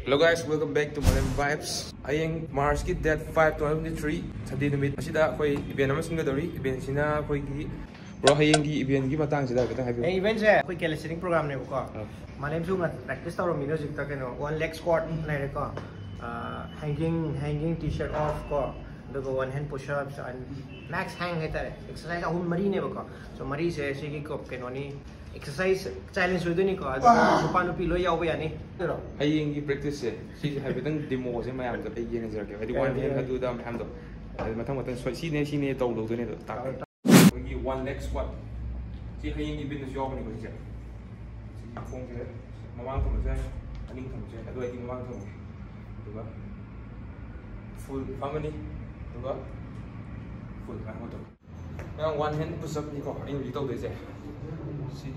Hello guys, welcome back to Malam Vibes. Ayeng March ki date 5 2023 Sunday numit asida koi event ama singgadori event sina koi ki bro hayeng ki event ki matang sida kita habi event se koi calisthenics program ne ko Malam su practice tawro mi music ta keno one leg squat lai re ko hanging t-shirt off ko the one hand push ups and max hang hai tare exercise ahum mari ne ko so mari se sigi ko keno ni exercise challenge with ni ko supa nu pi lo yaw ba yani hayeng ki practice se si habi tang demo se mayam da pay yeng jara ke hadi one hand hadu da ham do matang si ne taw lo ne do ta ki one leg squat si hayeng ki bin job ni ko si phong se mamang thum se aning thum se adu ai ki mamang thum duga full family duga full kan ho to yang one hand push up ni ko ai ri taw de se si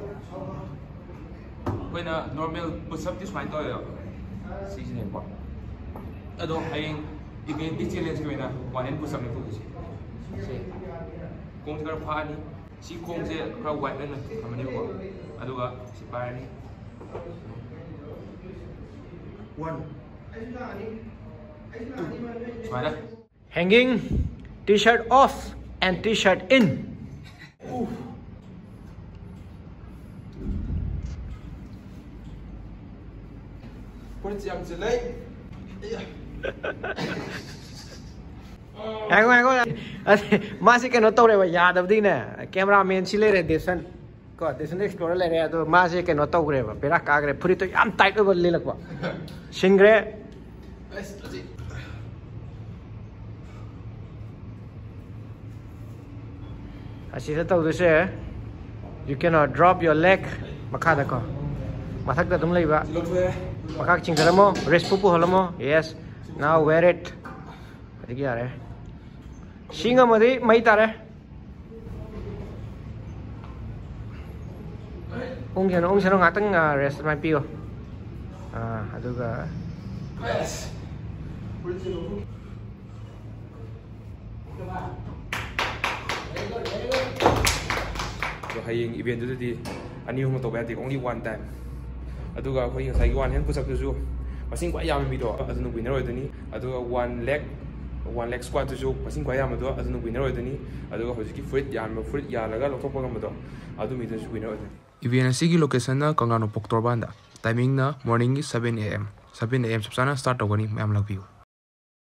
when a normal push up this mind to si ne ko ado hayeng event di challenge ko na one hand push up ni ko si kong kar pha ni si kong se kra wide na amani ko aduga si pa ni one hanging t-shirt off and t-shirt in masih kena tahu leh, ya dah begini na, cameraman sih leh desain, kau desain explorer leh, tu masih kena tahu leh, berak agak puri tu am tight over leh lakwa, singre, asyik tahu tu sih, you cannot drop your leg, makah dah kau, masak dah tum leh ba. Makak cingkara mo, rest pupu halo mo, yes. Now wear it. Tadi kya re? Singa mo di, mai tare. Ung siya ngatang rest mai piyo. Aduh ka. Yes. So hayeng event tu di, ani mo to bayar only one time. Aduga koi ngasai one hand push up tu masing kwa yam mi do adunu winner oidani aduga one leg squat tu masing kwa yam do adunu winner oidani aduga hojiki fruit ya laga lokthokpa gam do adu mi tu winner oidani event asigi location na Kangla Nongpoktorban da timing na morning 7 am 7 am sabsana start togani mayam lagbiu